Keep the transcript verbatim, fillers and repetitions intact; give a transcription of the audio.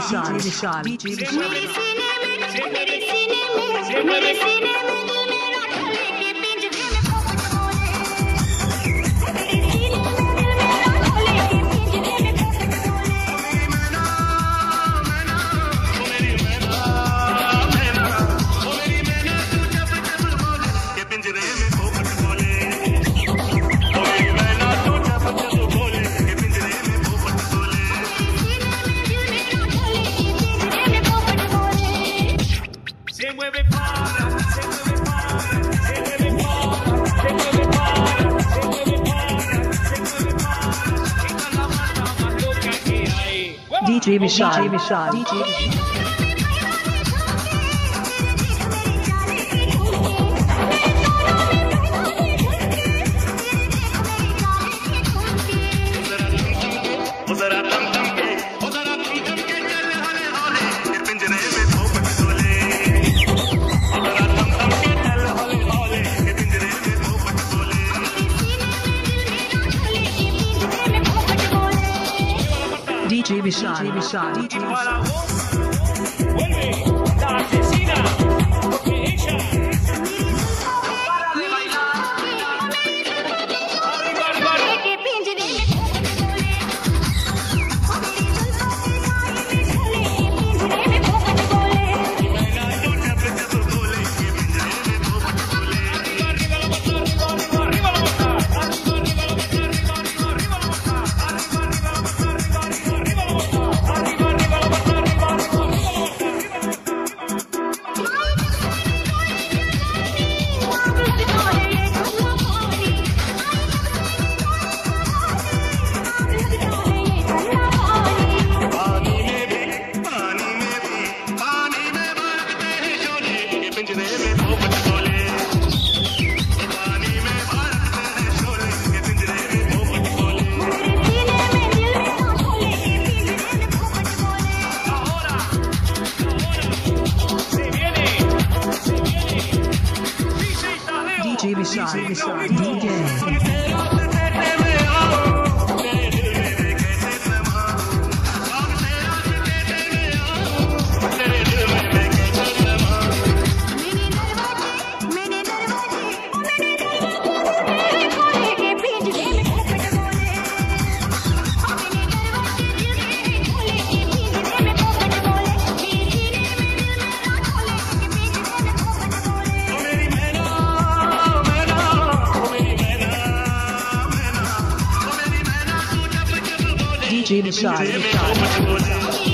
विशाल विशाल मेरे सीने में मेरे सीने में मेरे सीने में दिल मेरा ढले के पिंजरे में पोपट बोले। मेरे सीने में दिल मेरा ढले के पिंजरे में पोपट बोले। मेरी मैना मैना ओ मेरी मैना मैना ओ मेरी मैना तू जब जब बोले के पिंजरे में पोपट बोले। ओ मेरी मैना तू जब जब बोले के पिंजरे में पोपट बोले। Se mueve para, se mueve para, se mueve para, se mueve para, se mueve para, se mueve para. Esta es la banda más loca que hay. D J विशाल विशाल D J जरा थम थम के ओ जरा थम थम के चल हले हले के पिंजरे में पोपट बोले। जरा थम थम के चल हले हले के पिंजरे में पोपट बोले। D J विशाल विशाल D J Para vos, vuelve la asesina, porque ella no para de bailar. Arriba, arriba. D J विशाल विशाल D J D J विशाल विशाल